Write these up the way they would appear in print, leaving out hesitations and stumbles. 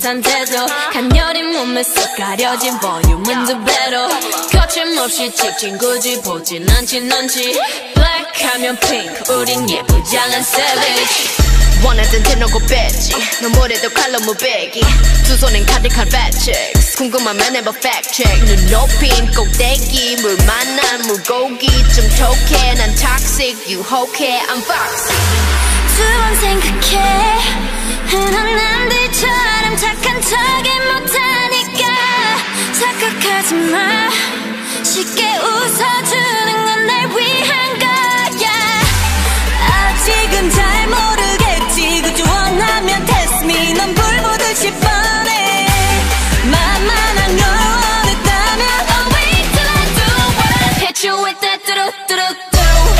상태도 간녀린 몸에 쏙 가려진 볼륨은 두 배로 거침없이 찍힌 굳이 보진 않지 넌지 Black 하면 pink 우린 예쁘지 않은 savage 원할 땐 대놓고 뺐지 너무래도 칼로 무배기 두 손엔 가득한 fat chicks 궁금하면 해봐 fact check 눈 높인 꼭대기 물 만난 물고기 좀 톡해 난 toxic 유혹해 I'm foxy 두 번 생각해 흔한 남들처럼 착한 척이 못하니까 착각하지 마 쉽게 웃어주는 건 날 위한 거야 아직은 잘 모르겠지 그저 원하면 test me 넌 불 보듯이 뻔해 만만한 걸 원했다면 I'll wait till I do what I hit you with that 뚜루뚜루뚜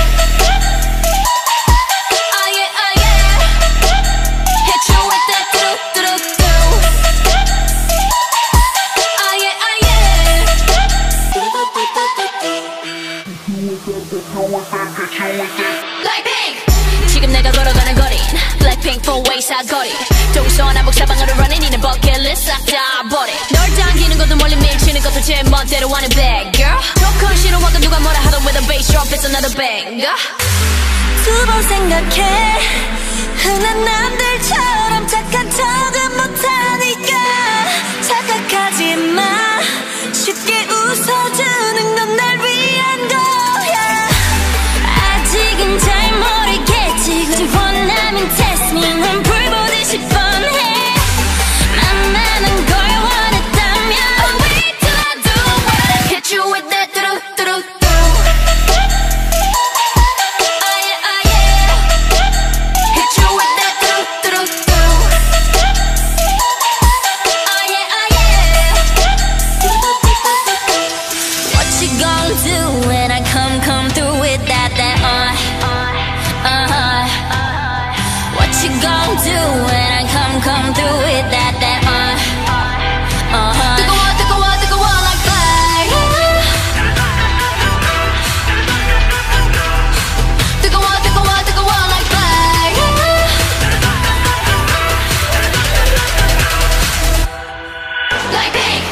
지금 내가 걸어가는 거린 Blackpink 4-way 사거리 동서남북 사방으로 running 이는 버킷리스트 싹 다 버려 널 당기는 것도 멀리 밀치는 것도 제 멋대로 하는 bad girl 조금 싫어하고 누가 뭐라 하던 with a bass drop it's another banger 두 번 생각해 흔한 남들처럼 착한 척은 못하니까 착각하지 마 쉽게 웃어주는 건 날 위한 거야 아직은 잘 모르겠지 굳이 원하면 test me 넌 불 보듯이 뻔해 만만한 걸 원했다면 I'll wait till I do what I hit you with that 뚜루뚜루뚜 Come through with that What you gon' do when I come through with that 뜨거워 뜨거워 like fire 뜨거워 like fire like pink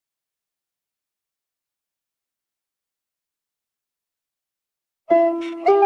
Thank you.